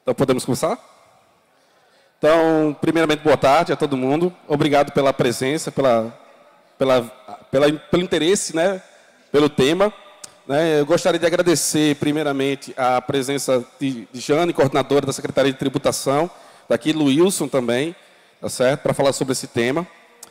Então, podemos começar? Então, primeiramente, boa tarde a todo mundo. Obrigado pela presença, pelo interesse, né, pelo tema. Né. Eu gostaria de agradecer, primeiramente, a presença de Jane, coordenadora da Secretaria de Tributação, daqui, Luilson também, tá certo, para falar sobre esse tema.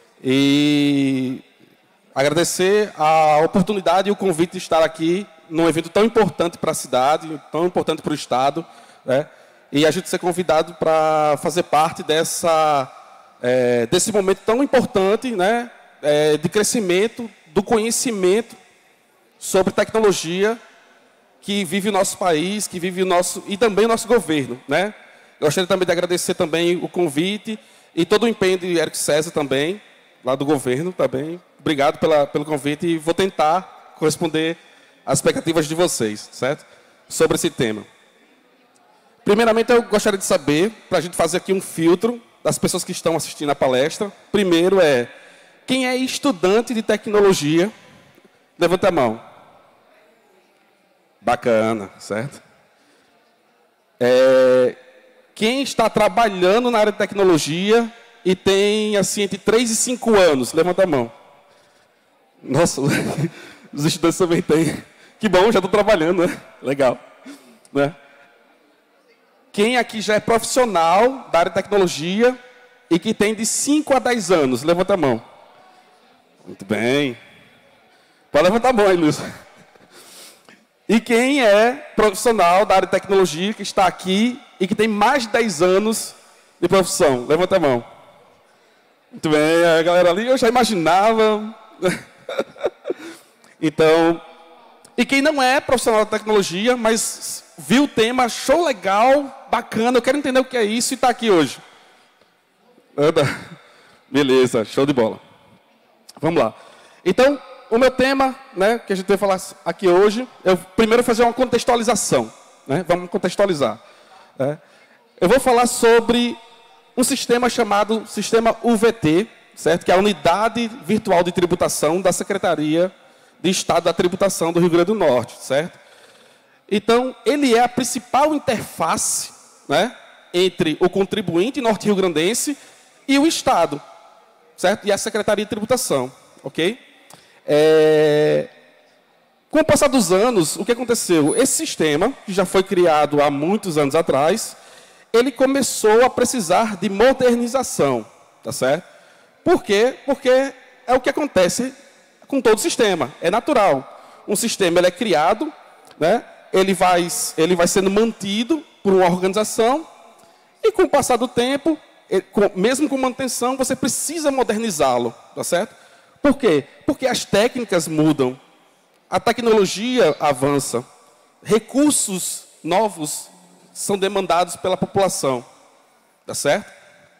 E agradecer a oportunidade e o convite de estar aqui num evento tão importante para a cidade, tão importante para o Estado, né? E a gente ser convidado para fazer parte desse momento tão importante, né? De crescimento, do conhecimento sobre tecnologia que vive o nosso país, que vive e também o nosso governo, né? Eu gostaria também de agradecer também o convite e todo o empenho de Eric César também, lá do governo também. Obrigado pelo convite e vou tentar corresponder às expectativas de vocês, certo? Sobre esse tema. Primeiramente, eu gostaria de saber, para a gente fazer aqui um filtro das pessoas que estão assistindo a palestra. Primeiro quem é estudante de tecnologia? Levanta a mão. Bacana, certo? Quem está trabalhando na área de tecnologia e tem, assim, entre 3 e 5 anos? Levanta a mão. Nossa, os estudantes também têm. Que bom, já estou trabalhando, né? Legal. Né? Quem aqui já é profissional da área de tecnologia e que tem de 5 a 10 anos? Levanta a mão. Muito bem. Pode levantar a mão aí, Luiz. E quem é profissional da área de tecnologia que está aqui e que tem mais de 10 anos de profissão? Levanta a mão. Muito bem, a galera ali eu já imaginava. Então, e quem não é profissional da tecnologia, mas viu o tema, achou legal, bacana, eu quero entender o que é isso e está aqui hoje. Beleza, show de bola. Vamos lá. Então, o meu tema, né, que a gente vai falar aqui hoje, eu primeiro fazer uma contextualização. Né? Vamos contextualizar. Eu vou falar sobre um sistema chamado Sistema UVT, certo? Que é a Unidade Virtual de Tributação da Secretaria de Estado da Tributação do Rio Grande do Norte, certo? Então, ele é a principal interface, né, entre o contribuinte norte-riograndense e o Estado, certo? E a Secretaria de Tributação, ok? Com o passar dos anos, o que aconteceu? Esse sistema, que já foi criado há muitos anos atrás, ele começou a precisar de modernização, tá certo? Por quê? Porque é o que acontece com todo sistema, é natural. Um sistema ele é criado, né? Ele vai sendo mantido por uma organização e com o passar do tempo, mesmo com manutenção, você precisa modernizá-lo, tá certo? Por quê? Porque as técnicas mudam, a tecnologia avança, recursos novos são demandados pela população, tá certo?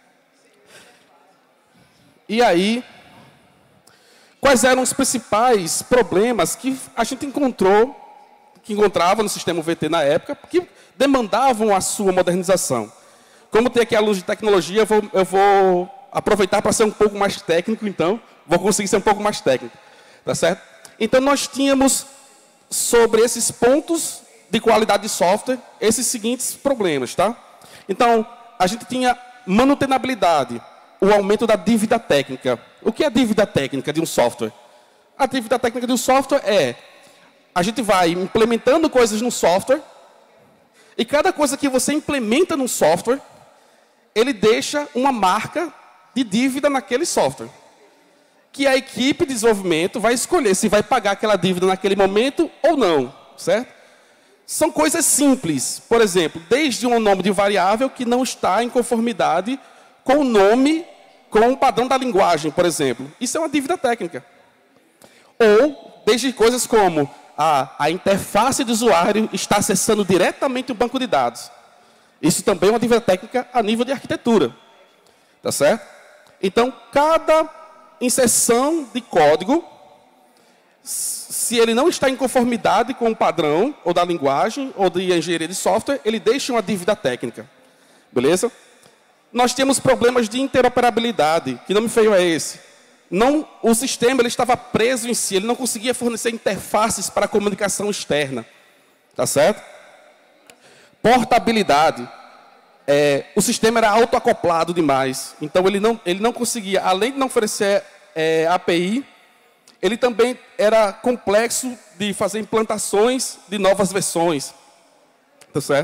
E aí, quais eram os principais problemas que a gente encontrava no sistema UVT na época, que demandavam a sua modernização? Como tem aqui a luz de tecnologia, eu vou aproveitar para ser um pouco mais técnico, então, vou conseguir ser um pouco mais técnico, tá certo? Então, nós tínhamos, sobre esses pontos de qualidade de software, esses seguintes problemas, tá? Então, a gente tinha manutenabilidade, o aumento da dívida técnica. O que é a dívida técnica de um software? A dívida técnica de um software a gente vai implementando coisas no software, e cada coisa que você implementa no software, ele deixa uma marca de dívida naquele software, que a equipe de desenvolvimento vai escolher se vai pagar aquela dívida naquele momento ou não, certo? São coisas simples, por exemplo, desde um nome de variável que não está em conformidade com o nome, com o padrão da linguagem, por exemplo. Isso é uma dívida técnica. Ou, desde coisas como a interface de usuário está acessando diretamente o banco de dados. Isso também é uma dívida técnica a nível de arquitetura. Tá certo? Então, cada inserção de código, se ele não está em conformidade com o padrão, ou da linguagem, ou de engenharia de software, ele deixa uma dívida técnica. Beleza? Nós temos problemas de interoperabilidade. Que nome feio é esse? O sistema ele estava preso em si, ele não conseguia fornecer interfaces para a comunicação externa. Tá certo? Portabilidade. o sistema era autoacoplado demais. Então, ele não conseguia, além de não oferecer API, ele também era complexo de fazer implantações de novas versões. Tá certo?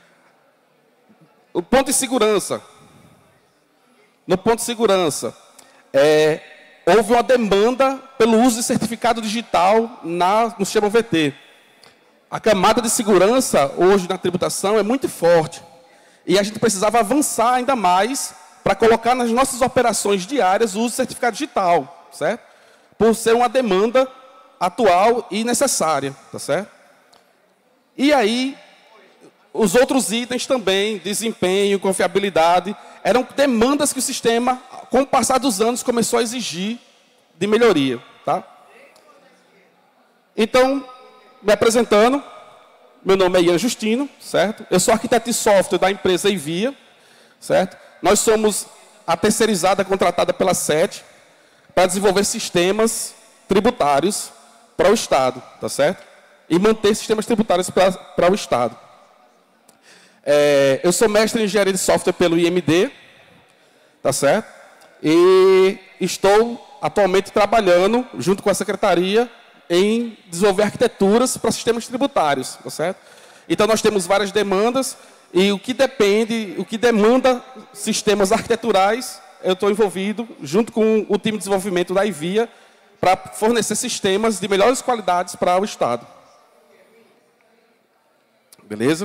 O ponto de segurança. No ponto de segurança, houve uma demanda pelo uso de certificado digital no sistema VT. A camada de segurança, hoje, na tributação, é muito forte. E a gente precisava avançar ainda mais para colocar nas nossas operações diárias o uso de certificado digital, certo? Por ser uma demanda atual e necessária, tá certo? E aí, os outros itens também, desempenho, confiabilidade, eram demandas que o sistema, com o passar dos anos, começou a exigir de melhoria, tá? Então, me apresentando, meu nome é Ian Justino, certo? Eu sou arquiteto de software da empresa Envia, certo? Nós somos a terceirizada contratada pela SET para desenvolver sistemas tributários para o Estado, tá certo? E manter sistemas tributários para o Estado. Eu sou mestre em engenharia de software pelo IMD, tá certo? E estou atualmente trabalhando, junto com a secretaria, em desenvolver arquiteturas para sistemas tributários, tá certo? Então, nós temos várias demandas, e o que demanda sistemas arquiteturais, eu estou envolvido, junto com o time de desenvolvimento da IVIA, para fornecer sistemas de melhores qualidades para o Estado. Beleza?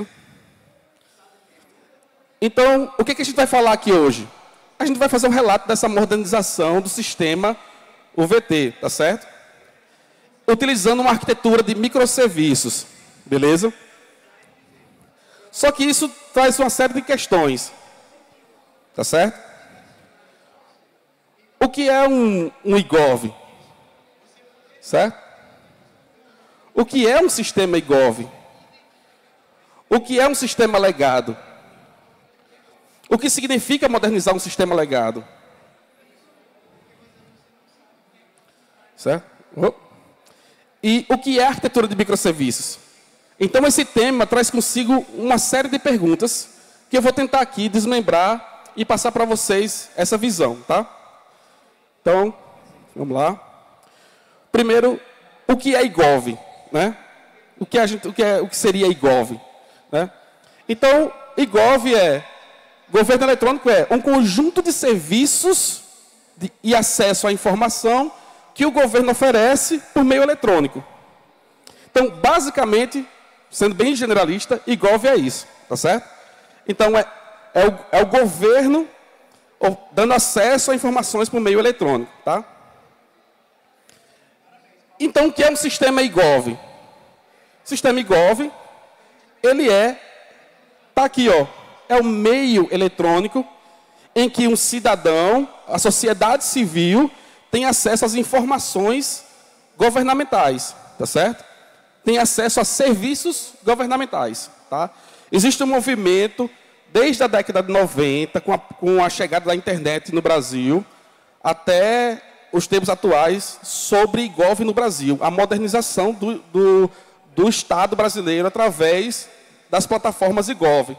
Então, o que a gente vai falar aqui hoje? A gente vai fazer um relato dessa modernização do sistema UVT, tá certo? Utilizando uma arquitetura de microserviços, beleza? Só que isso traz uma série de questões, tá certo? O que é um IGOV? Certo? O que é um sistema IGOV? O que é um sistema legado? O que significa modernizar um sistema legado? Certo? E o que é arquitetura de microserviços? Então, esse tema traz consigo uma série de perguntas que eu vou tentar aqui desmembrar e passar para vocês essa visão, tá? Então, vamos lá. Primeiro, o que é IGOV? Né? O que seria IGOV? Né? Então, IGOV governo eletrônico é um conjunto de serviços e acesso à informação que o governo oferece por meio eletrônico. Então, basicamente, sendo bem generalista, IGOV é isso, tá certo? Então, é o governo dando acesso a informações por meio eletrônico, tá? Então, o que é um sistema IGOV? O sistema IGOV, ele tá aqui, ó, é o meio eletrônico em que um cidadão, a sociedade civil, tem acesso às informações governamentais, tá certo? Tem acesso a serviços governamentais, tá? Existe um movimento, desde a década de 90, com a chegada da internet no Brasil, até os tempos atuais, sobre IGOV no Brasil, a modernização do Estado brasileiro através das plataformas IGOV.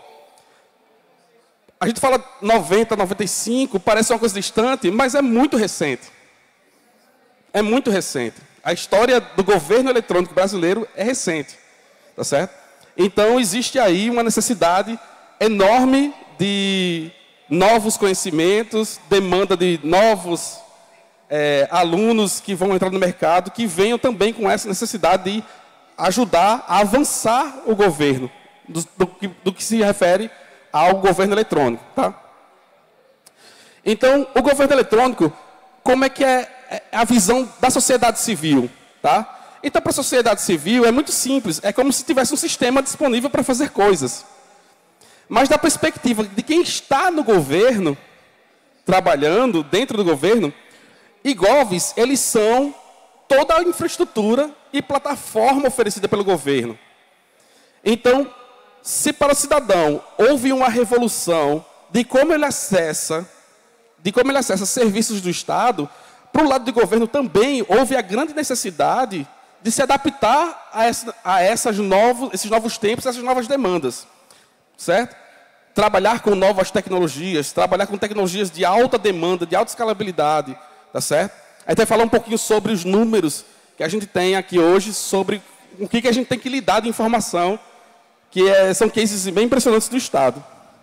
A gente fala 90, 95, parece uma coisa distante, mas é muito recente. É muito recente. A história do governo eletrônico brasileiro é recente, tá certo? Então, existe aí uma necessidade enorme de novos conhecimentos, demanda de novos alunos que vão entrar no mercado, que venham também com essa necessidade de ajudar a avançar o governo, do que se refere ao governo eletrônico, tá? Então, o governo eletrônico, como é que é a visão da sociedade civil, tá? Então, para a sociedade civil é muito simples, é como se tivesse um sistema disponível para fazer coisas. Mas da perspectiva de quem está no governo, trabalhando dentro do governo, IGOVs, eles são toda a infraestrutura e plataforma oferecida pelo governo. Então, se para o cidadão houve uma revolução de como ele acessa serviços do Estado, para o lado do governo também houve a grande necessidade de se adaptar a esses novos tempos, essas novas demandas. Certo? trabalhar com novas tecnologias, trabalhar com tecnologias de alta demanda, de alta escalabilidade, tá certo? A gente vai falar um pouquinho sobre os números que a gente tem aqui hoje, sobre o que a gente tem que lidar de informação, que são cases bem impressionantes do Estado.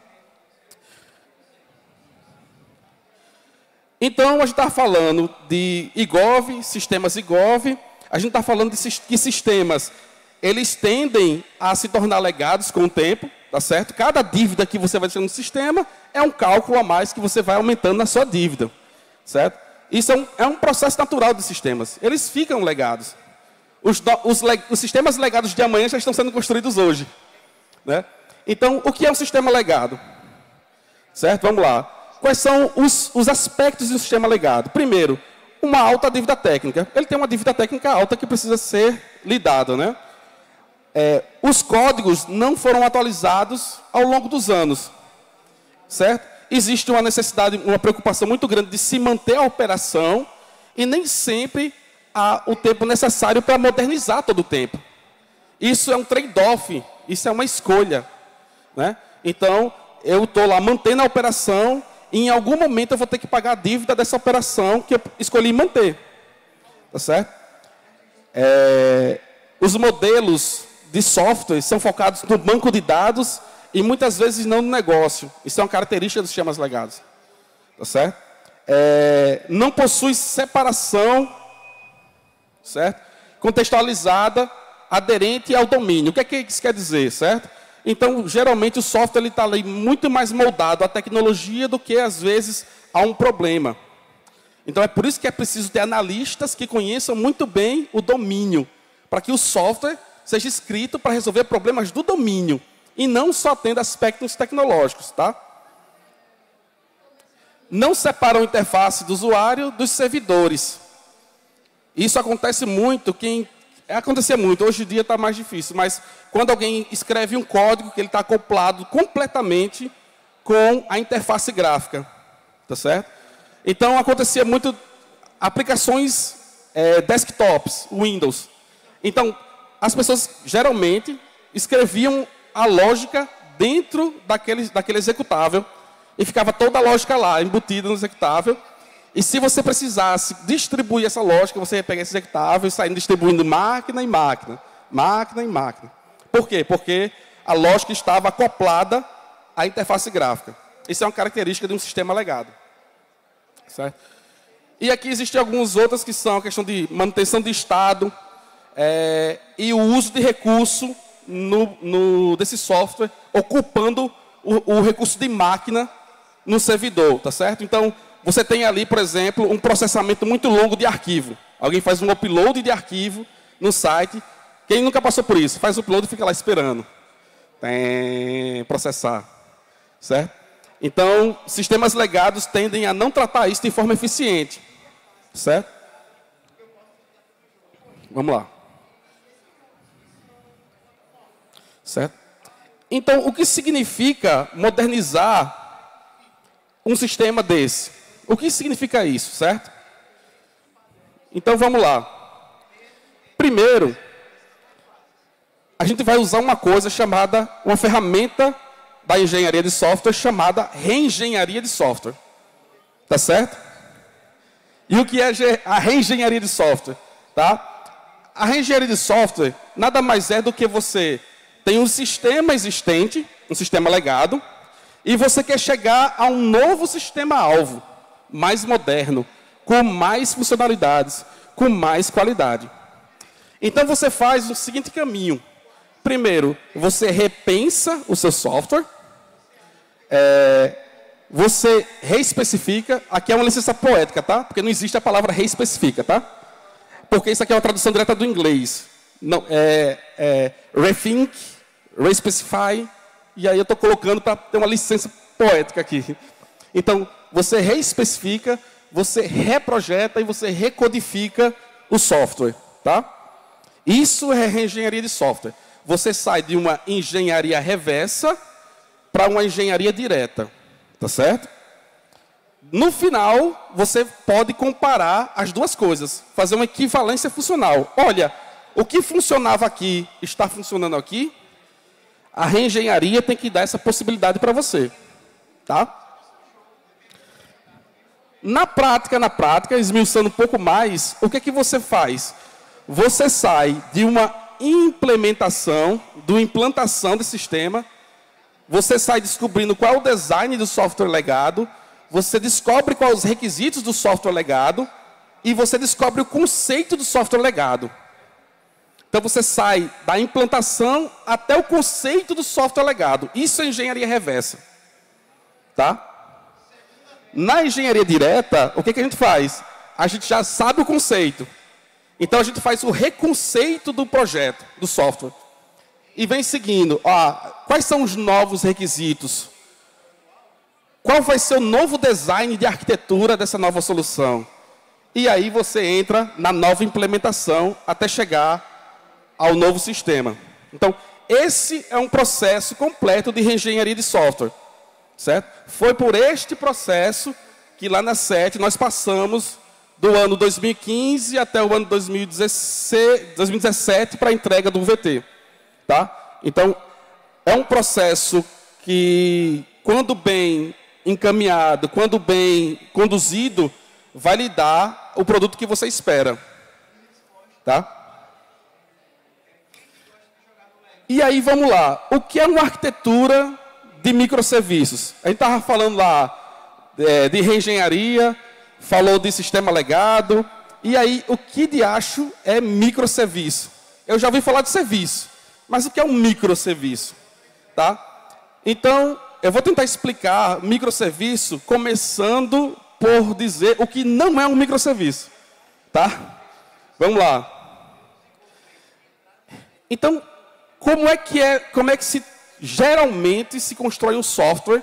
Então, a gente está falando de IGOV, sistemas IGOV, a gente está falando que sistemas, eles tendem a se tornar legados com o tempo, tá certo? Cada dívida que você vai deixando no sistema é um cálculo a mais que você vai aumentando na sua dívida, certo? Isso é um processo natural dos sistemas. Eles ficam legados. Os sistemas legados de amanhã já estão sendo construídos hoje, né? Então, o que é um sistema legado? Certo? Vamos lá. Quais são os aspectos do sistema legado? Primeiro, uma alta dívida técnica. Ele tem uma dívida técnica alta que precisa ser lidada, né? Os códigos não foram atualizados ao longo dos anos, certo? Existe uma necessidade, uma preocupação muito grande de se manter a operação e nem sempre há o tempo necessário para modernizar todo o tempo. Isso é um trade-off, isso é uma escolha, né? Então, eu estou lá mantendo a operação e em algum momento eu vou ter que pagar a dívida dessa operação que eu escolhi manter, tá certo? Os modelos de software são focados no banco de dados e muitas vezes não no negócio. Isso é uma característica dos sistemas legados. Tá certo? Não possui separação, certo? Contextualizada, aderente ao domínio. O que é que isso quer dizer, certo? Então, geralmente, o software está ali muito mais moldado à tecnologia do que, às vezes, a um problema. Então, é por isso que é preciso ter analistas que conheçam muito bem o domínio, para que o software seja escrito para resolver problemas do domínio, e não só tendo aspectos tecnológicos, tá? Não separam a interface do usuário dos servidores. Isso acontece muito, acontecia muito, hoje em dia está mais difícil, mas quando alguém escreve um código que ele está acoplado completamente com a interface gráfica, tá certo? Então, acontecia muito aplicações desktops, Windows. Então, as pessoas, geralmente, escreviam a lógica dentro daquele executável e ficava toda a lógica lá, embutida no executável. E se você precisasse distribuir essa lógica, você ia pegar esse executável e sair distribuindo máquina em máquina, máquina em máquina. Por quê? Porque a lógica estava acoplada à interface gráfica. Isso é uma característica de um sistema legado. Certo? E aqui existem algumas outras que são a questão de manutenção de estado, e o uso de recurso desse software, ocupando o recurso de máquina no servidor, tá certo? Então, você tem ali, por exemplo, um processamento muito longo de arquivo. Alguém faz um upload de arquivo no site. Quem nunca passou por isso? Faz o upload e fica lá esperando. Processar. Certo? Então, sistemas legados tendem a não tratar isso de forma eficiente. Certo? Vamos lá. Certo? Então, o que significa modernizar um sistema desse? O que significa isso, certo? Então, vamos lá. Primeiro, a gente vai usar uma ferramenta da engenharia de software chamada reengenharia de software. Tá certo? E o que é a reengenharia de software? Tá? A reengenharia de software nada mais é do que você tem um sistema existente, um sistema legado, e você quer chegar a um novo sistema-alvo, mais moderno, com mais funcionalidades, com mais qualidade. Então, você faz o seguinte caminho. Primeiro, você repensa o seu software, você reespecifica, aqui é uma licença poética, tá? Porque não existe a palavra reespecifica, tá? Porque isso aqui é uma tradução direta do inglês. Não, rethink, respecify, e aí eu estou colocando para ter uma licença poética aqui. Então, você reespecifica, você reprojeta e você recodifica o software, tá? Isso é reengenharia de software. Você sai de uma engenharia reversa para uma engenharia direta, tá certo? No final, você pode comparar as duas coisas, fazer uma equivalência funcional. Olha, o que funcionava aqui está funcionando aqui. A reengenharia tem que dar essa possibilidade para você. Tá? Na prática, esmiuçando um pouco mais, o que é que você faz? Você sai de uma implementação, de uma implantação desse sistema, você sai descobrindo qual é o design do software legado, você descobre quais os requisitos do software legado e você descobre o conceito do software legado. Então você sai da implantação até o conceito do software legado. Isso é engenharia reversa. Tá? Na engenharia direta, o que a gente faz? A gente já sabe o conceito. Então a gente faz o reconceito do projeto, do software. E vem seguindo. Quais são os novos requisitos? Qual vai ser o novo design de arquitetura dessa nova solução? E aí você entra na nova implementação até chegar ao novo sistema. Então, esse é um processo completo de reengenharia de software. Certo? Foi por este processo que lá na SET nós passamos do ano 2015 até o ano 2017 para a entrega do VT. Tá? Então, é um processo que, quando bem encaminhado, quando bem conduzido, vai lhe dar o produto que você espera. Tá? E aí, vamos lá. O que é uma arquitetura de microserviços? A gente estava falando lá de reengenharia, falou de sistema legado. E aí, o que de acho é microserviço? Eu já ouvi falar de serviço, mas o que é um microserviço? Tá? Então, eu vou tentar explicar microserviço começando por dizer o que não é um microserviço. Tá? Vamos lá. Então, como é que geralmente se constrói um software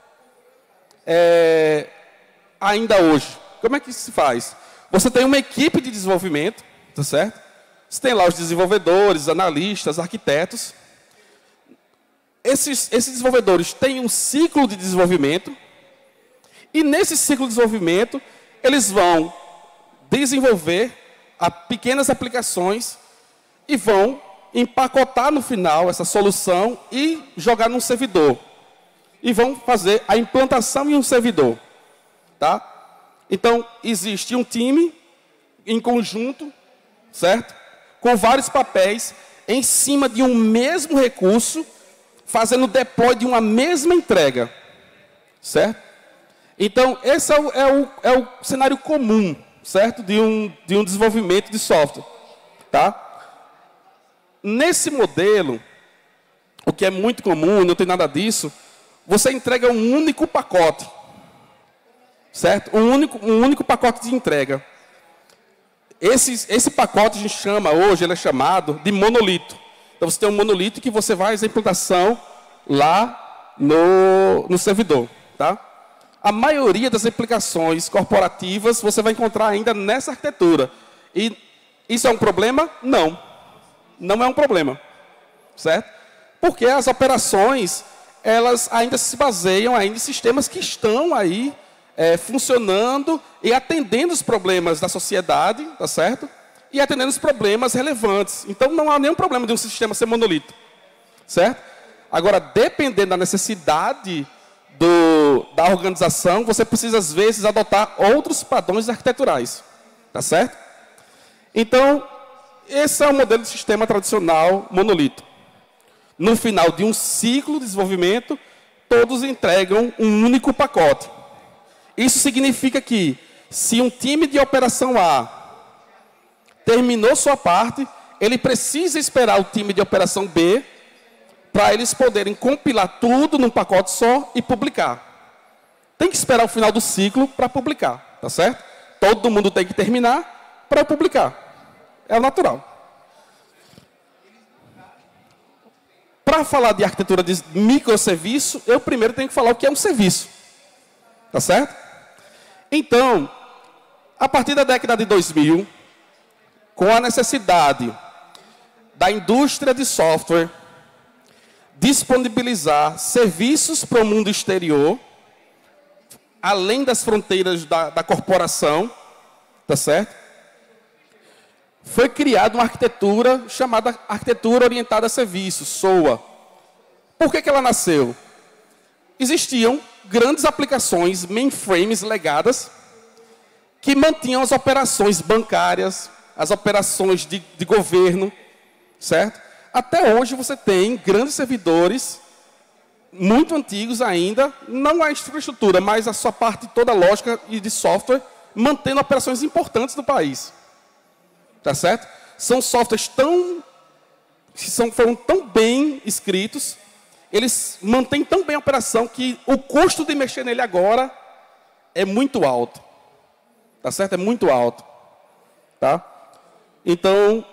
ainda hoje? Como é que se faz? Você tem uma equipe de desenvolvimento, tá certo? Você tem lá os desenvolvedores, analistas, arquitetos. Esses desenvolvedores têm um ciclo de desenvolvimento. E nesse ciclo de desenvolvimento, eles vão desenvolver pequenas aplicações e vão empacotar no final essa solução e jogar num servidor. E vão fazer a implantação em um servidor. Tá? Então, existe um time em conjunto, certo? Com vários papéis em cima de um mesmo recurso, fazendo deploy de uma mesma entrega. Certo? Então, esse é o cenário comum, certo? De um desenvolvimento de software. Tá? Nesse modelo, o que é muito comum, não tem nada disso, você entrega um único pacote. Certo? Um único pacote de entrega. Esse pacote a gente chama hoje, ele é chamado de monolito. Então você tem um monolito que você vai fazer a implantação lá no servidor. Tá? A maioria das aplicações corporativas você vai encontrar ainda nessa arquitetura. E isso é um problema? Não. Não é um problema. Certo? Porque as operações, elas ainda se baseiam em sistemas que estão aí funcionando e atendendo os problemas da sociedade, tá certo? E atendendo os problemas relevantes. Então, não há nenhum problema de um sistema ser monolito. Certo? Agora, dependendo da necessidade da organização, você precisa, às vezes, adotar outros padrões arquiteturais. Tá certo? Então, esse é o modelo de sistema tradicional monolito. No final de um ciclo de desenvolvimento, todos entregam um único pacote. Isso significa que, se um time de operação A terminou sua parte, ele precisa esperar o time de operação B para eles poderem compilar tudo num pacote só e publicar. Tem que esperar o final do ciclo para publicar, tá certo? Todo mundo tem que terminar para publicar. É o natural. Para falar de arquitetura de microserviço, eu primeiro tenho que falar o que é um serviço. Tá certo? Então, a partir da década de 2000, com a necessidade da indústria de software disponibilizar serviços para o mundo exterior, além das fronteiras da corporação, tá certo? Foi criada uma arquitetura chamada Arquitetura Orientada a Serviços, SOA. Por que ela nasceu? Existiam grandes aplicações, mainframes legadas, que mantinham as operações bancárias, as operações de governo, certo? Até hoje você tem grandes servidores, muito antigos ainda, não a infraestrutura, mas a sua parte toda lógica e de software, mantendo operações importantes do país. Tá certo? São softwares foram tão bem escritos, eles mantêm tão bem a operação que o custo de mexer nele agora é muito alto. Tá certo? É muito alto. Tá? Então,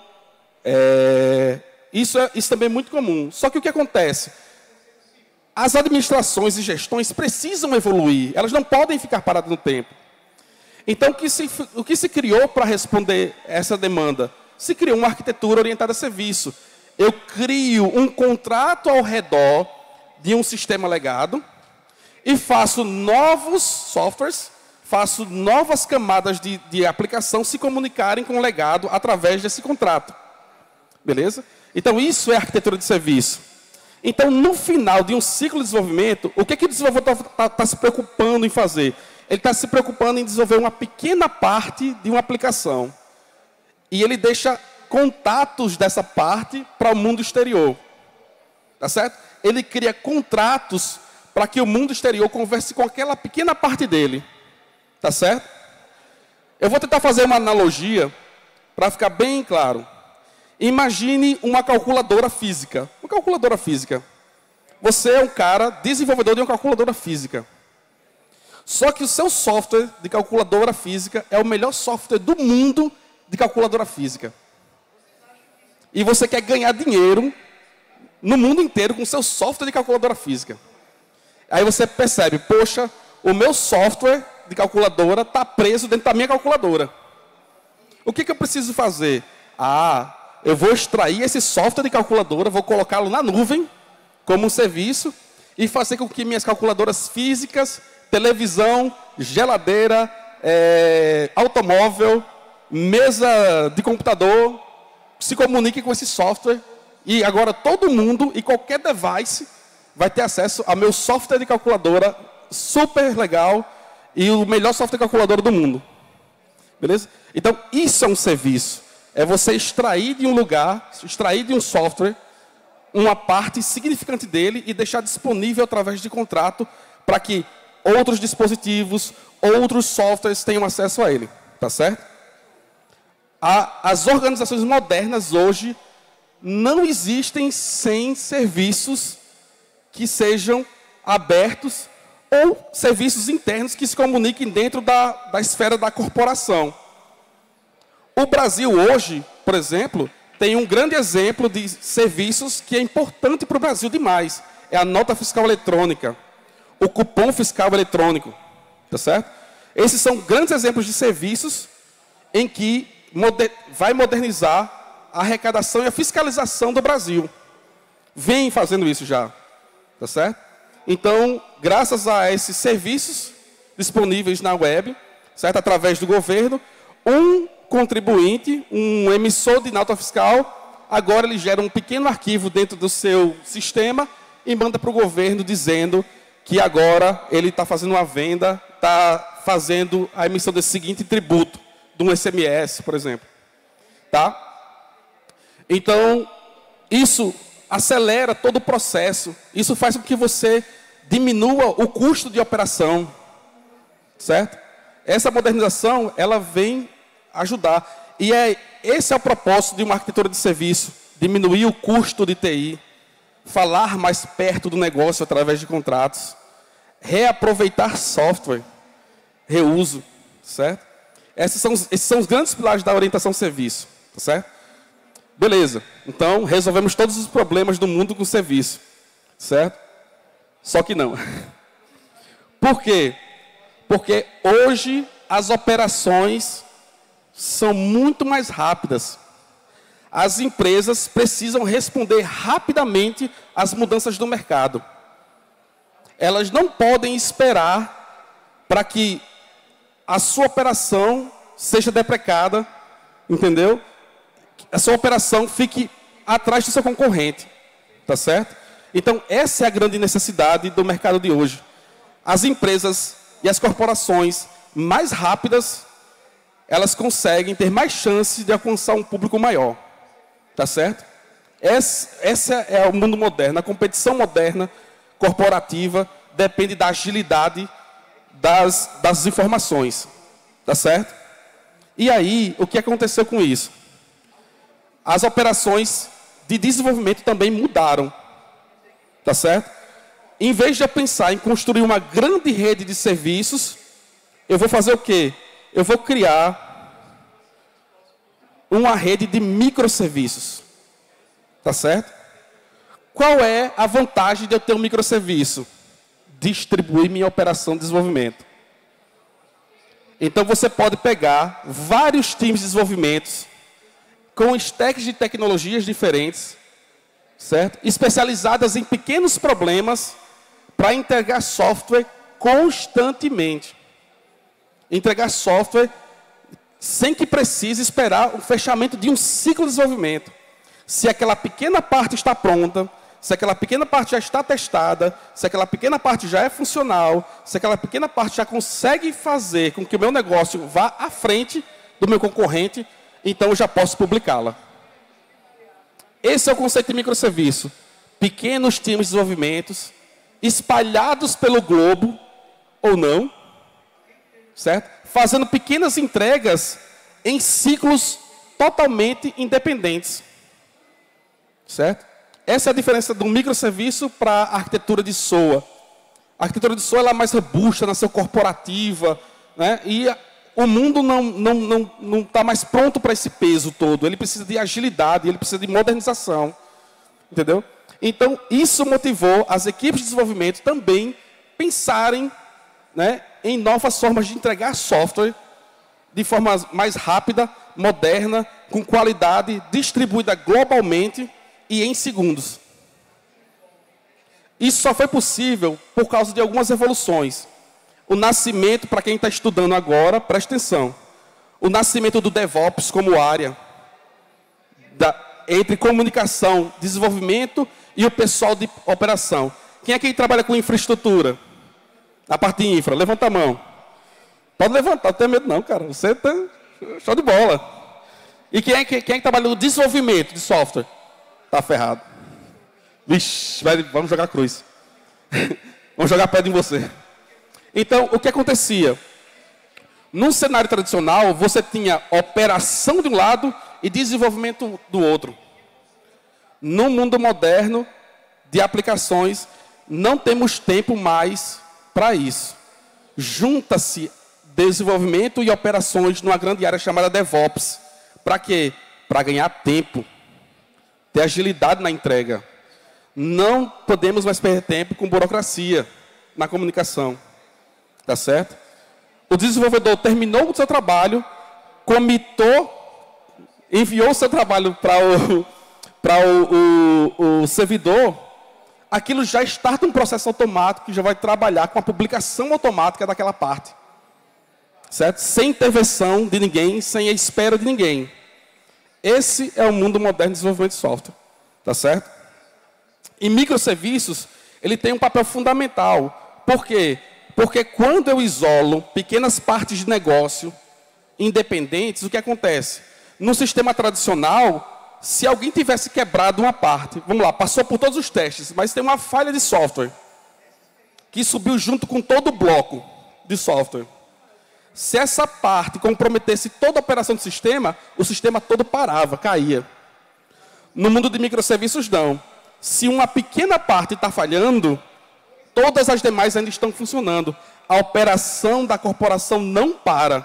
isso também é muito comum. Só que o que acontece? As administrações e gestões precisam evoluir. Elas não podem ficar paradas no tempo. Então, o que se criou para responder essa demanda? Se criou uma arquitetura orientada a serviço. Eu crio um contrato ao redor de um sistema legado e faço novos softwares, faço novas camadas de aplicação se comunicarem com o legado através desse contrato. Beleza? Então, isso é arquitetura de serviço. Então, no final de um ciclo de desenvolvimento, o que o desenvolvedor está se preocupando em fazer? Ele está se preocupando em desenvolver uma pequena parte de uma aplicação. E ele deixa contatos dessa parte para o mundo exterior. Tá certo? Ele cria contratos para que o mundo exterior converse com aquela pequena parte dele. Tá certo? Eu vou tentar fazer uma analogia para ficar bem claro. Imagine uma calculadora física. Uma calculadora física. Você é um cara desenvolvedor de uma calculadora física. Só que o seu software de calculadora física é o melhor software do mundo de calculadora física. E você quer ganhar dinheiro no mundo inteiro com o seu software de calculadora física. Aí você percebe, poxa, o meu software de calculadora está preso dentro da minha calculadora. O que eu preciso fazer? Eu vou extrair esse software de calculadora, vou colocá-lo na nuvem, como um serviço, e fazer com que minhas calculadoras físicas, televisão, geladeira, automóvel, mesa de computador, se comuniquem com esse software. E agora todo mundo e qualquer device vai ter acesso ao meu software de calculadora super legal e o melhor software de calculadora do mundo. Beleza? Então, isso é um serviço. É você extrair de um lugar, extrair de um software, uma parte significante dele e deixar disponível através de contrato para que outros dispositivos, outros softwares tenham acesso a ele. Tá certo? As organizações modernas hoje não existem sem serviços que sejam abertos ou serviços internos que se comuniquem dentro da esfera da corporação. O Brasil hoje, por exemplo, tem um grande exemplo de serviços que é importante para o Brasil demais. É a nota fiscal eletrônica, o cupom fiscal eletrônico. Tá certo? Esses são grandes exemplos de serviços em que vai modernizar a arrecadação e a fiscalização do Brasil. Vem fazendo isso já. Tá certo? Então, graças a esses serviços disponíveis na web, certo? Através do governo, um contribuinte, um emissor de nota fiscal, agora ele gera um pequeno arquivo dentro do seu sistema e manda para o governo dizendo que agora ele está fazendo uma venda, está fazendo a emissão desse seguinte tributo, de um SMS, por exemplo. Tá? Então, isso acelera todo o processo. Isso faz com que você diminua o custo de operação. Certo? Essa modernização, ela vem ajudar. E esse é o propósito de uma arquitetura de serviço. Diminuir o custo de TI. Falar mais perto do negócio através de contratos. Reaproveitar software. Reuso. Certo? Esses são os grandes pilares da orientação serviço. Tá certo? Beleza. Então, resolvemos todos os problemas do mundo com serviço. Certo? Só que não. Por quê? Porque hoje as operações são muito mais rápidas. As empresas precisam responder rapidamente às mudanças do mercado. Elas não podem esperar para que a sua operação seja deprecada, entendeu? A sua operação fique atrás do seu concorrente, tá certo? Então, essa é a grande necessidade do mercado de hoje. As empresas e as corporações mais rápidas, elas conseguem ter mais chances de alcançar um público maior. Tá certo? Essa é o mundo moderno. A competição moderna, corporativa, depende da agilidade das informações. Tá certo? E aí, o que aconteceu com isso? As operações de desenvolvimento também mudaram. Tá certo? Em vez de eu pensar em construir uma grande rede de serviços, eu vou fazer o quê? Eu vou criar uma rede de microserviços. Tá certo? Qual é a vantagem de eu ter um microserviço? Distribuir minha operação de desenvolvimento. Então você pode pegar vários times de desenvolvimento com stacks de tecnologias diferentes, certo? Especializadas em pequenos problemas para entregar software constantemente. Entregar software sem que precise esperar o fechamento de um ciclo de desenvolvimento. Se aquela pequena parte está pronta, se aquela pequena parte já está testada, se aquela pequena parte já é funcional, se aquela pequena parte já consegue fazer com que o meu negócio vá à frente do meu concorrente, então eu já posso publicá-la. Esse é o conceito de microserviço. Pequenos times de desenvolvimento, espalhados pelo globo, ou não, certo? Fazendo pequenas entregas em ciclos totalmente independentes. Certo? Essa é a diferença do microserviço para a arquitetura de SOA. A arquitetura de SOA ela é mais robusta, nasceu corporativa, né? E o mundo não está mais pronto para esse peso todo. Ele precisa de agilidade, ele precisa de modernização. Entendeu? Então, isso motivou as equipes de desenvolvimento também pensarem, né, em novas formas de entregar software de forma mais rápida, moderna, com qualidade, distribuída globalmente e em segundos. Isso só foi possível por causa de algumas evoluções. O nascimento, para quem está estudando agora, presta atenção. O nascimento do DevOps como área, entre comunicação, desenvolvimento e o pessoal de operação. Quem é que trabalha com infraestrutura? A parte de infra, levanta a mão. Pode levantar, não tem medo não, cara. Você está show de bola. E quem é que trabalha no desenvolvimento de software? Está ferrado. Vixe, vamos jogar cruz. Vamos jogar pedra em você. Então, o que acontecia? Num cenário tradicional, você tinha operação de um lado e desenvolvimento do outro. No mundo moderno de aplicações, não temos tempo mais para isso. Junta-se desenvolvimento e operações numa grande área chamada DevOps. Para quê? Para ganhar tempo. Ter agilidade na entrega. Não podemos mais perder tempo com burocracia na comunicação. Tá certo? O desenvolvedor terminou o seu trabalho, comitou, enviou o seu trabalho para o servidor, aquilo já starta um processo automático que já vai trabalhar com a publicação automática daquela parte. Certo? Sem intervenção de ninguém, sem a espera de ninguém. Esse é o mundo moderno de desenvolvimento de software. Tá certo? E microserviços, ele tem um papel fundamental. Por quê? Porque quando eu isolo pequenas partes de negócio independentes, o que acontece? No sistema tradicional, se alguém tivesse quebrado uma parte, vamos lá, passou por todos os testes, mas tem uma falha de software que subiu junto com todo o bloco de software. Se essa parte comprometesse toda a operação do sistema, o sistema todo parava, caía. No mundo de microserviços, não. Se uma pequena parte está falhando, todas as demais ainda estão funcionando. A operação da corporação não para.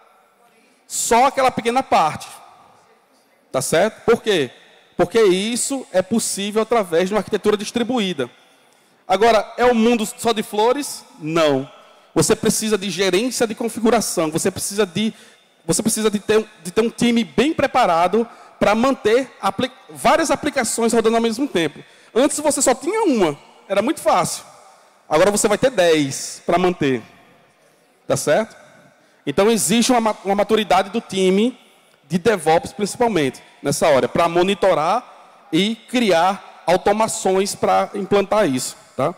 Só aquela pequena parte. Tá certo? Por quê? Porque isso é possível através de uma arquitetura distribuída. Agora, é um mundo só de flores? Não. Você precisa de gerência de configuração. Você precisa de ter um time bem preparado para manter várias aplicações rodando ao mesmo tempo. Antes você só tinha uma. Era muito fácil. Agora você vai ter 10 para manter. Tá certo? Então existe uma maturidade do time de DevOps, principalmente, nessa hora, para monitorar e criar automações para implantar isso. Tá?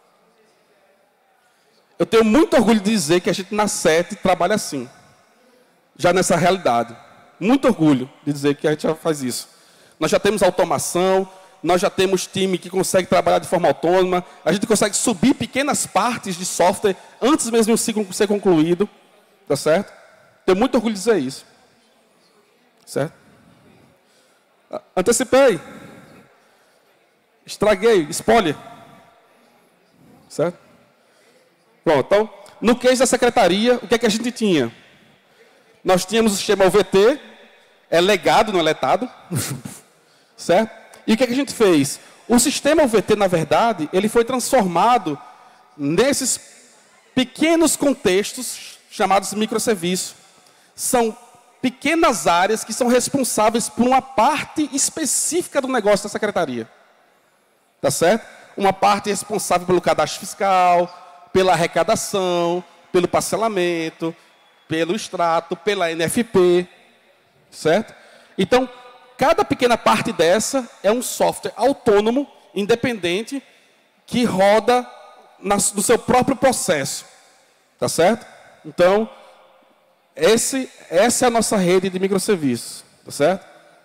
Eu tenho muito orgulho de dizer que a gente na SET trabalha assim, já nessa realidade. Muito orgulho de dizer que a gente já faz isso. Nós já temos automação, nós já temos time que consegue trabalhar de forma autônoma, a gente consegue subir pequenas partes de software antes mesmo do ciclo ser concluído. Tá certo? Tenho muito orgulho de dizer isso. Certo? Antecipei. Estraguei. Spoiler. Certo? Pronto. Então, no case da secretaria, o que é que a gente tinha? Nós tínhamos o sistema UVT, é legado, não é letado. Certo? E o que é que a gente fez? O sistema UVT, na verdade, ele foi transformado nesses pequenos contextos chamados microserviços. São pequenas áreas que são responsáveis por uma parte específica do negócio da secretaria. Tá certo? Uma parte responsável pelo cadastro fiscal, pela arrecadação, pelo parcelamento, pelo extrato, pela NFP. Certo? Então, cada pequena parte dessa é um software autônomo, independente, que roda no seu próprio processo. Tá certo? Então, essa é a nossa rede de microserviços. Tá certo?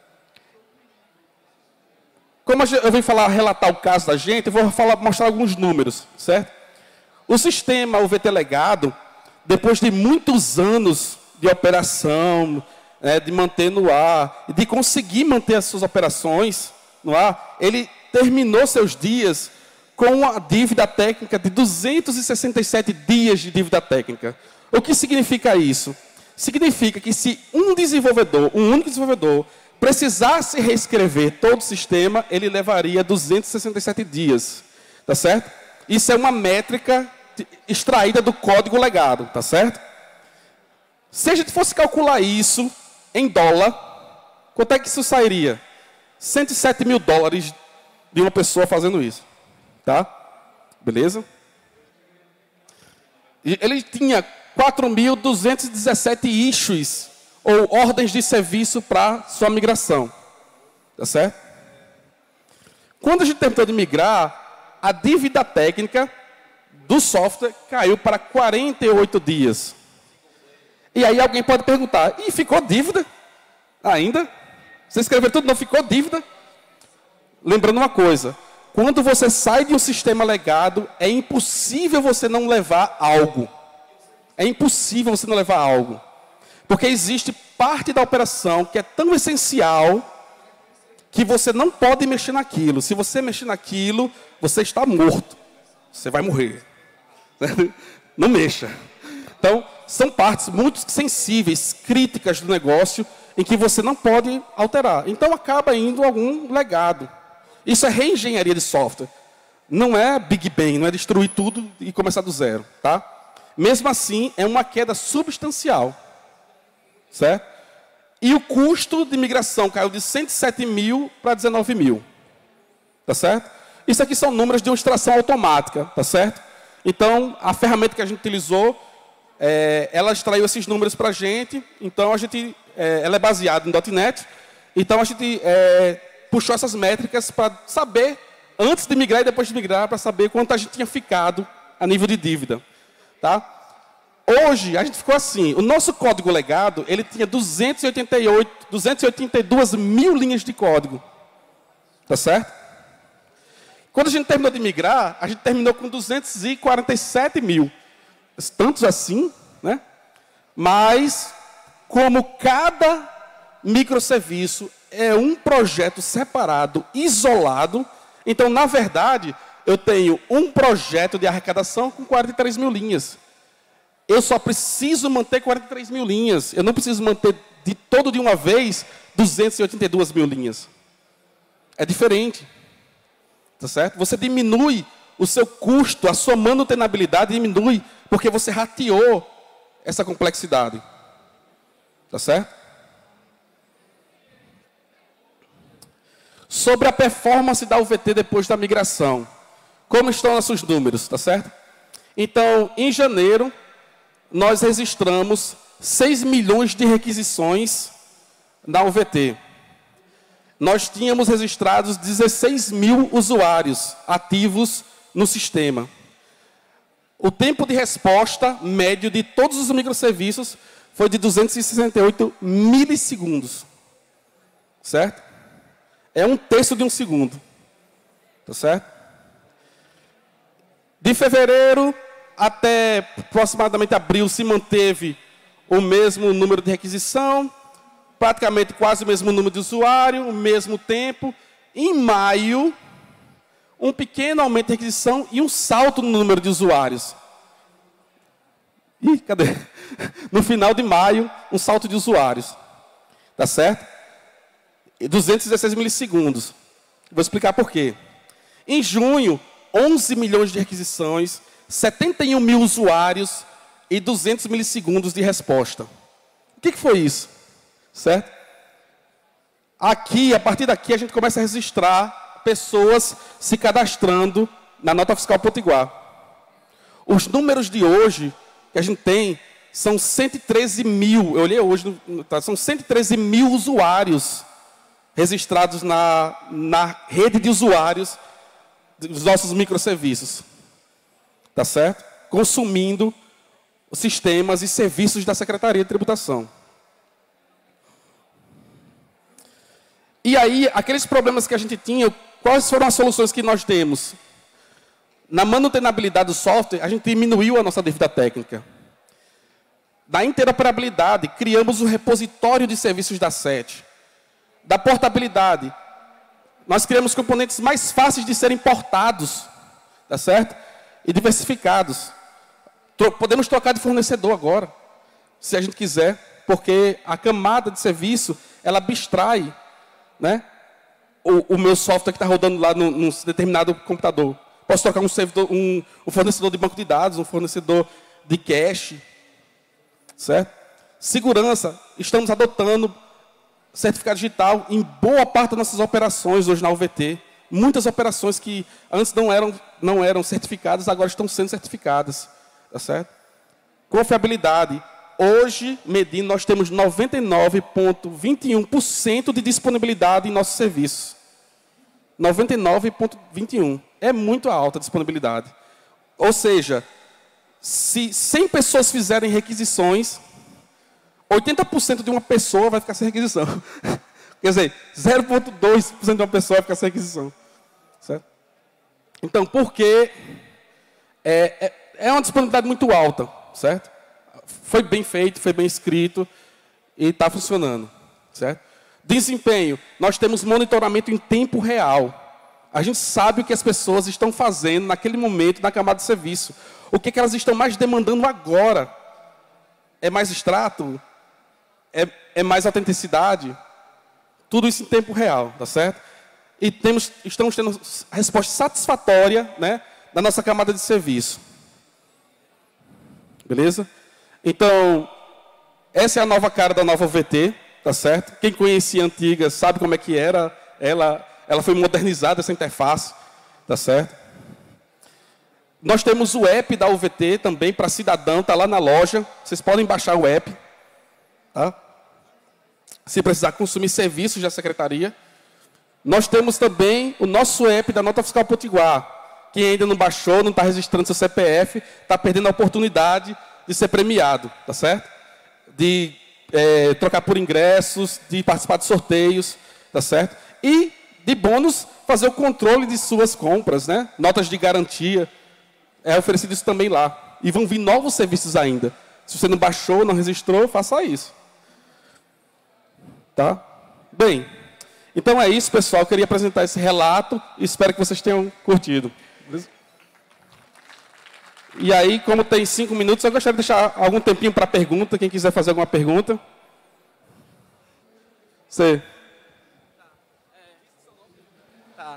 Como eu vim relatar o caso da gente, eu vou mostrar alguns números. Certo? O sistema UVT legado, depois de muitos anos de operação, de manter no ar, de conseguir manter as suas operações no ar, ele terminou seus dias com uma dívida técnica de 267 dias de dívida técnica. O que significa isso? Significa que se um único desenvolvedor, precisasse reescrever todo o sistema, ele levaria 267 dias. Tá certo? Isso é uma métrica extraída do código legado. Tá certo? Se a gente fosse calcular isso em dólar, quanto é que isso sairia? 107 mil dólares de uma pessoa fazendo isso. Tá? Beleza? Ele tinha 4.217 issues, ou ordens de serviço para sua migração. Tá certo? Quando a gente tentou de migrar, a dívida técnica do software caiu para 48 dias. E aí alguém pode perguntar, e ficou dívida ainda? Você escreveu tudo, não ficou dívida? Lembrando uma coisa, quando você sai de um sistema legado, é impossível você não levar algo. É impossível você não levar algo. Porque existe parte da operação que é tão essencial que você não pode mexer naquilo. Se você mexer naquilo, você está morto. Você vai morrer. Não mexa. Então, são partes muito sensíveis, críticas do negócio, em que você não pode alterar. Então, acaba indo algum legado. Isso é reengenharia de software. Não é Big Bang, não é destruir tudo e começar do zero. Tá? Mesmo assim, é uma queda substancial. Certo? E o custo de migração caiu de 107 mil para 19 mil. Tá certo? Isso aqui são números de uma extração automática. Tá certo? Então, a ferramenta que a gente utilizou, ela extraiu esses números para a gente. Então, ela é baseada em .NET. Então, a gente puxou essas métricas para saber, antes de migrar e depois de migrar, para saber quanto a gente tinha ficado a nível de dívida. Tá? Hoje, a gente ficou assim, o nosso código legado, ele tinha 282 mil linhas de código. Tá certo? Quando a gente terminou de migrar, a gente terminou com 247 mil. Tantos assim, né? Mas, como cada microserviço é um projeto separado, isolado, então, na verdade, eu tenho um projeto de arrecadação com 43 mil linhas. Eu só preciso manter 43 mil linhas. Eu não preciso manter de uma vez 282 mil linhas. É diferente. Tá certo? Você diminui o seu custo, a sua manutenabilidade diminui, porque você rateou essa complexidade. Tá certo? Sobre a performance da UVT depois da migração. Como estão nossos números? Tá certo? Então, em janeiro, nós registramos 6 milhões de requisições na UVT. nós tínhamos registrados 16 mil usuários ativos no sistema. O tempo de resposta médio de todos os microserviços foi de 268 milissegundos. Certo? É 1/3 de um segundo. Tá certo? De fevereiro até aproximadamente abril se manteve o mesmo número de requisição, praticamente quase o mesmo número de usuário, o mesmo tempo. Em maio, um pequeno aumento de requisição e um salto no número de usuários. Ih, cadê? No final de maio, um salto de usuários. Tá certo? 216 milissegundos. Vou explicar por quê. Em junho, 11 milhões de requisições, 71 mil usuários e 200 milissegundos de resposta. O que foi isso? Certo? Aqui, a partir daqui, a gente começa a registrar pessoas se cadastrando na Nota Fiscal Potiguar. Os números de hoje que a gente tem são 113 mil. Eu olhei hoje, são 113 mil usuários registrados na rede de usuários dos nossos microserviços. Tá certo? Consumindo os sistemas e serviços da Secretaria de Tributação. E aí, aqueles problemas que a gente tinha, quais foram as soluções que nós temos? Na manutenabilidade do software, a gente diminuiu a nossa dívida técnica. Da interoperabilidade, criamos o repositório de serviços da SET. Da portabilidade, nós criamos componentes mais fáceis de serem portados, tá certo? E diversificados. Podemos trocar de fornecedor agora, se a gente quiser, porque a camada de serviço, ela abstrai, né, o meu software que está rodando lá num determinado computador. Posso trocar um fornecedor de banco de dados, um fornecedor de cache, certo? Segurança, estamos adotando certificado digital em boa parte das nossas operações hoje na UVT. Muitas operações que antes não eram certificadas, agora estão sendo certificadas. Tá certo? Confiabilidade. Hoje, medindo, nós temos 99,21% de disponibilidade em nossos serviços. 99,21%. É muito alta a disponibilidade. Ou seja, se 100 pessoas fizerem requisições, 80% de uma pessoa vai ficar sem requisição. Quer dizer, 0,2% de uma pessoa vai ficar sem requisição. Certo? Então, por que é uma disponibilidade muito alta, certo? Foi bem feito, foi bem escrito e está funcionando, certo? Desempenho, nós temos monitoramento em tempo real. A gente sabe o que as pessoas estão fazendo naquele momento na camada de serviço. O que elas estão mais demandando agora? É mais extrato? É mais autenticidade? Tudo isso em tempo real, tá certo? E estamos tendo resposta satisfatória, né, da nossa camada de serviço. Beleza? Então, essa é a nova cara da nova UVT, tá certo? Quem conhecia a antiga sabe como é que era. Ela foi modernizada, essa interface, tá certo? Nós temos o app da UVT também para cidadão, está lá na loja. Vocês podem baixar o app, tá? Se precisar consumir serviços da secretaria. Nós temos também o nosso app da Nota Fiscal Potiguar. Quem ainda não baixou, não está registrando seu CPF, está perdendo a oportunidade de ser premiado, tá certo? De trocar por ingressos, de participar de sorteios, tá certo? E, de bônus, fazer o controle de suas compras, né? Notas de garantia. É oferecido isso também lá. E vão vir novos serviços ainda. Se você não baixou, não registrou, faça isso. Tá? Bem, então é isso, pessoal. Eu queria apresentar esse relato e espero que vocês tenham curtido. Beleza? E aí, como tem 5 minutos, eu gostaria de deixar algum tempinho para pergunta. Quem quiser fazer alguma pergunta. Você. Tá.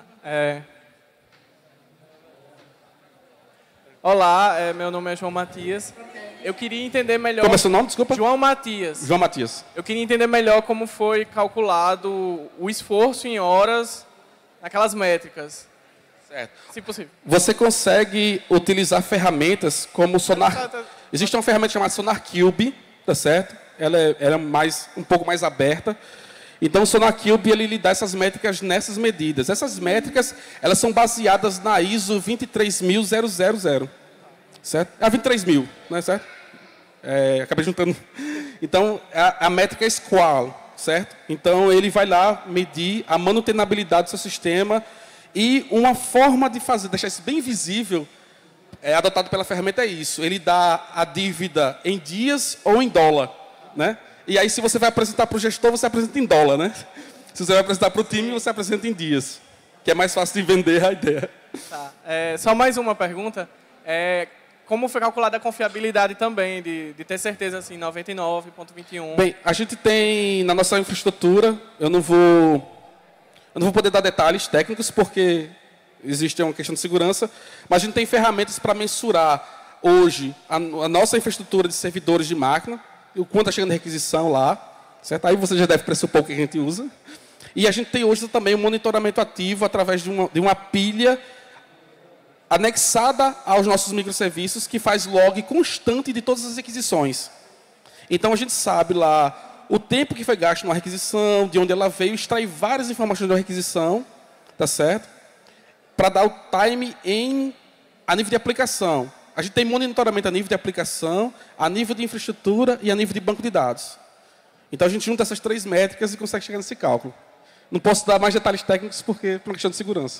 Olá, meu nome é João Matias. Eu queria entender melhor... Como é seu nome, desculpa? João Matias. João Matias. Eu queria entender melhor como foi calculado o esforço em horas naquelas métricas. Certo. Se possível. Você consegue utilizar ferramentas como Sonar... Existe uma ferramenta chamada SonarQube, tá certo? Ela é um pouco mais aberta. Então, o SonarCube, ele lhe dá essas métricas nessas medidas. Essas métricas, elas são baseadas na ISO 23000, certo? Ah, 23.000, não é certo? Acabei juntando. Então, a métrica é Squall, certo? Então, ele vai lá medir a manutenabilidade do seu sistema e uma forma de fazer, deixar isso bem visível, adotado pela ferramenta é isso. Ele dá a dívida em dias ou em dólar, né? E aí, se você vai apresentar para o gestor, você apresenta em dólar, né? Se você vai apresentar para o time, você apresenta em dias, que é mais fácil de vender a ideia. Tá. Só mais uma pergunta. Como foi calculada a confiabilidade também, de ter certeza, assim, 99,21? Bem, a gente tem na nossa infraestrutura, eu não vou poder dar detalhes técnicos, porque existe uma questão de segurança, mas a gente tem ferramentas para mensurar hoje a nossa infraestrutura de servidores de máquina, o quanto está chegando de requisição lá, certo? Aí você já deve pressupor o que a gente usa. E a gente tem hoje também um monitoramento ativo através de uma pilha anexada aos nossos microserviços, que faz log constante de todas as requisições. Então, a gente sabe lá o tempo que foi gasto numa requisição, de onde ela veio, extrair várias informações da requisição, tá certo? Para dar o time a nível de aplicação. A gente tem monitoramento a nível de aplicação, a nível de infraestrutura e a nível de banco de dados. Então, a gente junta essas 3 métricas e consegue chegar nesse cálculo. Não posso dar mais detalhes técnicos, porque por uma questão de segurança.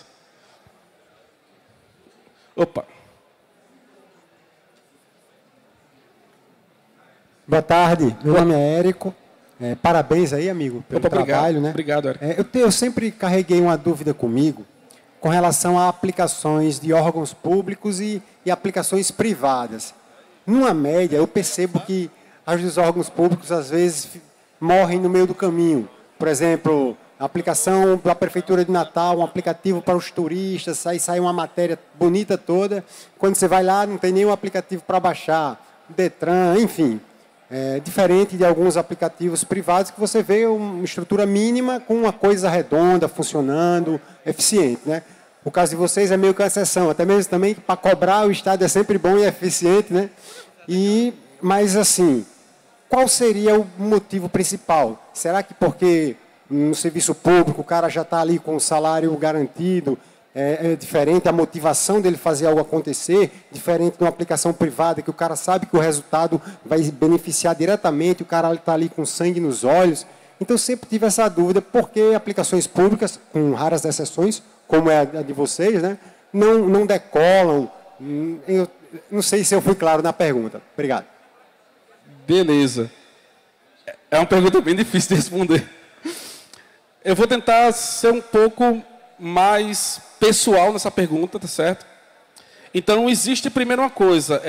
Opa. Boa tarde, meu nome é Érico. Parabéns aí, amigo, pelo trabalho. Né? Obrigado, Érico. Eu sempre carreguei uma dúvida comigo com relação a aplicações de órgãos públicos e aplicações privadas. Numa média, eu percebo que as dos órgãos públicos, às vezes, morrem no meio do caminho. Por exemplo, a aplicação da Prefeitura de Natal, um aplicativo para os turistas, aí sai uma matéria bonita toda. Quando você vai lá, não tem nenhum aplicativo para baixar, Detran, enfim. Diferente de alguns aplicativos privados que você vê uma estrutura mínima com uma coisa redonda, funcionando, eficiente, né? O caso de vocês é meio que uma exceção, até mesmo também para cobrar o Estado é sempre bom e eficiente, né? Mas assim, qual seria o motivo principal? Será que porque no serviço público o cara já está ali com o salário garantido, é diferente a motivação dele fazer algo acontecer, diferente de uma aplicação privada que o cara sabe que o resultado vai beneficiar diretamente, o cara está ali com sangue nos olhos. Então, eu sempre tive essa dúvida, por que aplicações públicas, com raras exceções, como é a de vocês, né, não decolam? Eu não sei se eu fui claro na pergunta. Obrigado. Beleza. É uma pergunta bem difícil de responder. Eu vou tentar ser um pouco mais pessoal nessa pergunta, tá certo? Então, existe primeiro uma coisa,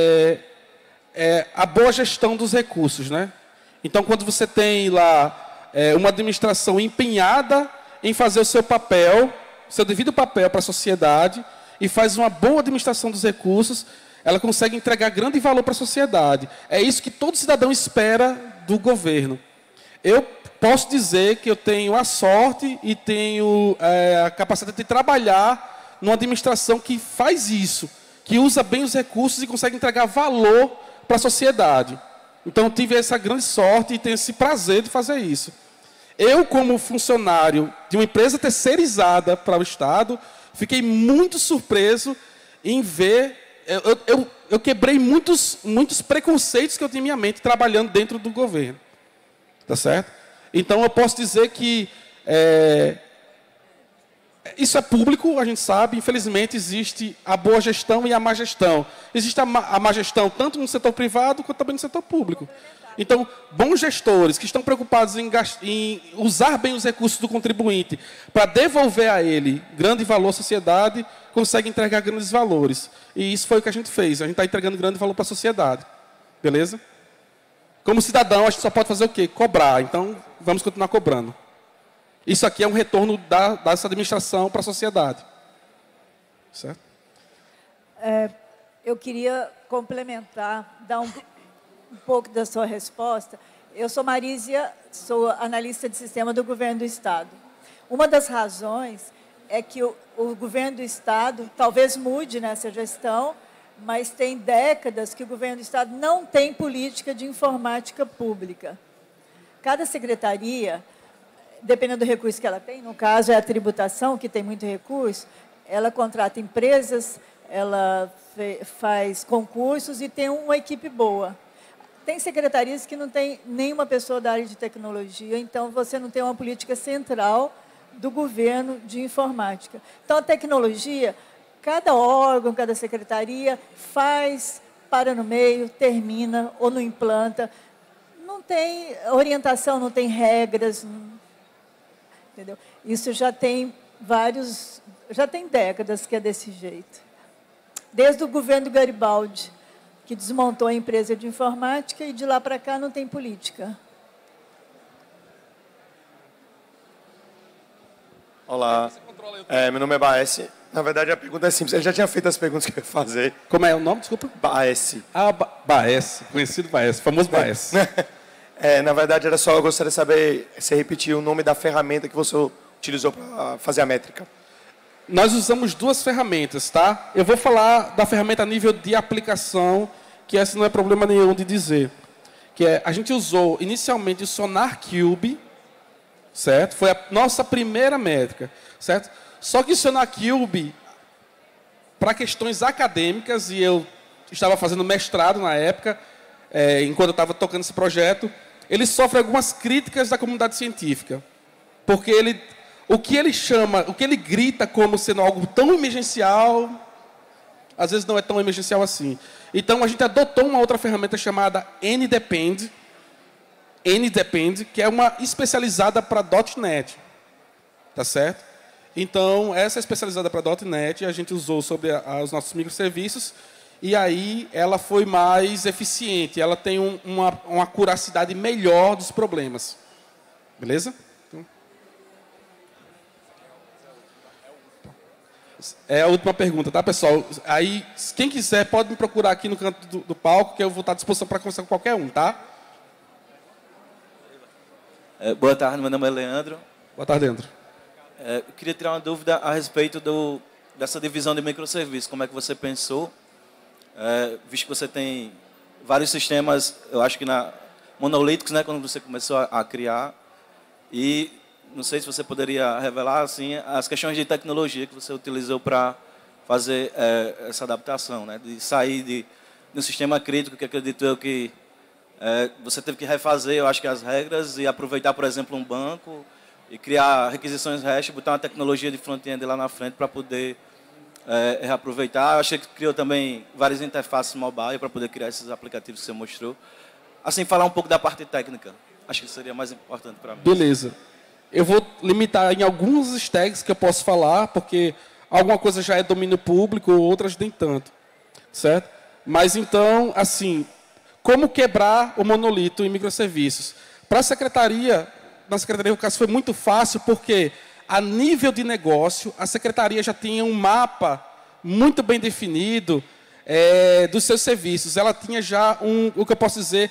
a boa gestão dos recursos, né? Então, quando você tem lá uma administração empenhada em fazer o seu papel, seu devido papel para a sociedade, e faz uma boa administração dos recursos, ela consegue entregar grande valor para a sociedade. É isso que todo cidadão espera do governo. Eu posso dizer que eu tenho a sorte e tenho a capacidade de trabalhar numa administração que faz isso, que usa bem os recursos e consegue entregar valor para a sociedade. Então, eu tive essa grande sorte e tenho esse prazer de fazer isso. Eu, como funcionário de uma empresa terceirizada para o Estado, fiquei muito surpreso em ver... Eu quebrei muitos preconceitos que eu tinha em minha mente trabalhando dentro do governo. Tá certo? Então, eu posso dizer que isso é público, a gente sabe. Infelizmente, existe a boa gestão e a má gestão. Existe a má gestão tanto no setor privado quanto também no setor público. Então, bons gestores que estão preocupados em usar bem os recursos do contribuinte para devolver a ele grande valor à sociedade, conseguem entregar grandes valores. E isso foi o que a gente fez. A gente está entregando grande valor para a sociedade. Beleza? Como cidadão, a gente só pode fazer o quê? Cobrar. Então, vamos continuar cobrando. Isso aqui é um retorno dessa administração para a sociedade. Certo? Eu queria complementar, dar um pouco da sua resposta. Eu sou Marísia, sou analista de sistema do governo do Estado. Uma das razões é que o governo do Estado talvez mude nessa gestão, mas tem décadas que o governo do Estado não tem política de informática pública. Cada secretaria dependendo do recurso que ela tem, no caso é a tributação, que tem muito recurso, ela contrata empresas, ela faz concursos e tem uma equipe boa. Tem secretarias que não tem nenhuma pessoa da área de tecnologia, então você não tem uma política central do governo de informática. Então, a tecnologia, cada órgão, cada secretaria faz, para no meio, termina ou não implanta. Não tem orientação, não tem regras, entendeu? Isso já tem décadas que é desse jeito. Desde o governo do Garibaldi, que desmontou a empresa de informática, e de lá para cá não tem política. Olá, meu nome é Baesse. Na verdade, a pergunta é simples. Ele já tinha feito as perguntas que eu ia fazer. Como é o nome, desculpa? Baesse. Ah, Baesse, conhecido Baesse, famoso Baesse. Na verdade, era só, eu gostaria de saber se repetir o nome da ferramenta que você utilizou para fazer a métrica. Nós usamos duas ferramentas, tá? Eu vou falar da ferramenta a nível de aplicação, que essa não é problema nenhum de dizer. Que é, a gente usou inicialmente o SonarQube, certo? Foi a nossa primeira métrica, certo? Só que o SonarQube, para questões acadêmicas, e eu estava fazendo mestrado na época, enquanto eu estava tocando esse projeto, ele sofre algumas críticas da comunidade científica. Porque o que ele grita como sendo algo tão emergencial, às vezes não é tão emergencial assim. Então, a gente adotou uma outra ferramenta chamada NDepend, que é uma especializada para .NET. Tá certo? Então, essa é especializada para .NET, a gente usou sobre os nossos microserviços, e aí ela foi mais eficiente, ela tem uma acuracidade melhor dos problemas. Beleza? É a última pergunta, tá, pessoal? Aí, quem quiser, pode me procurar aqui no canto do palco, que eu vou estar à disposição para conversar com qualquer um, tá? Boa tarde, meu nome é Leandro. Boa tarde, Leandro. Eu queria tirar uma dúvida a respeito dessa divisão de microserviços. Como é que você pensou? Visto que você tem vários sistemas, eu acho que monolíticos, né, quando você começou a criar. E não sei se você poderia revelar assim, as questões de tecnologia que você utilizou para fazer essa adaptação, né, de sair de um sistema crítico, que acredito eu que você teve que refazer, eu acho que as regras, e aproveitar, por exemplo, um banco e criar requisições REST, botar uma tecnologia de front-end lá na frente para poder reaproveitar. Eu achei que criou também várias interfaces mobile para poder criar esses aplicativos que você mostrou. Assim, falar um pouco da parte técnica. Acho que seria mais importante para mim. Beleza. Eu vou limitar em alguns stacks que eu posso falar, porque alguma coisa já é domínio público, outras nem tanto. Certo? Mas então, assim, como quebrar o monolito em microserviços? Para a secretaria, na secretaria o caso foi muito fácil, porque a nível de negócio, a secretaria já tinha um mapa muito bem definido dos seus serviços. Ela tinha já o que eu posso dizer,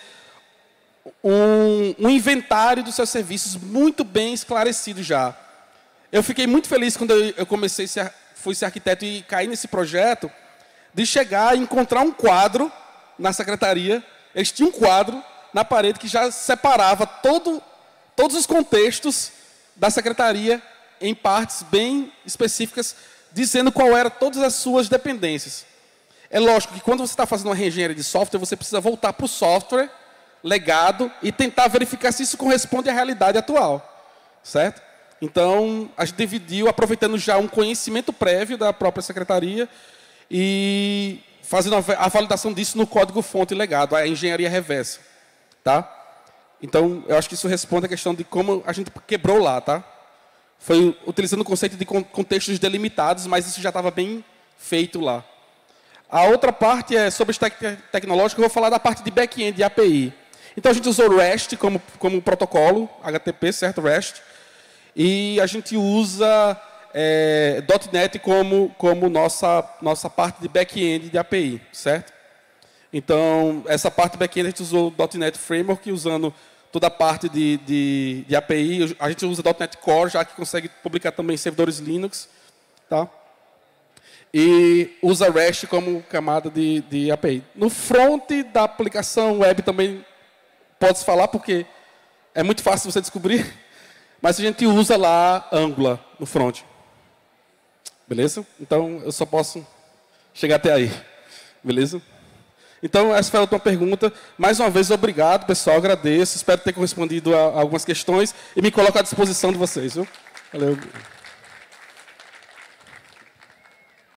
um inventário dos seus serviços muito bem esclarecido já. Eu fiquei muito feliz quando eu fui ser arquiteto e caí nesse projeto, de chegar e encontrar um quadro na secretaria. Eles tinham um quadro na parede que já separava todos os contextos da secretaria em partes bem específicas, dizendo qual era todas as suas dependências. É lógico que quando você está fazendo uma reengenharia de software, você precisa voltar para o software legado e tentar verificar se isso corresponde à realidade atual. Certo? Então, a gente dividiu, aproveitando já um conhecimento prévio da própria secretaria e fazendo a validação disso no código-fonte legado, a engenharia reversa. Tá? Então, eu acho que isso responde à questão de como a gente quebrou lá. Tá? Foi utilizando o conceito de contextos delimitados, mas isso já estava bem feito lá. A outra parte é sobre stack tecnológico, eu vou falar da parte de back-end e API. Então, a gente usou o REST como protocolo, HTTP, certo? REST. E a gente usa .NET como nossa parte de back-end de API, certo? Então, essa parte de back-end a gente usou o .NET Framework, usando toda a parte de API. A gente usa .NET Core, já que consegue publicar também servidores Linux. Tá? E usa REST como camada de API. No front da aplicação web também pode-se falar, porque é muito fácil você descobrir. mas a gente usa lá Angular no front. Beleza? Então, eu só posso chegar até aí. Beleza? Então, essa foi a última pergunta. Mais uma vez, obrigado, pessoal. Agradeço. Espero ter correspondido a algumas questões e me coloco à disposição de vocês. Viu? Valeu.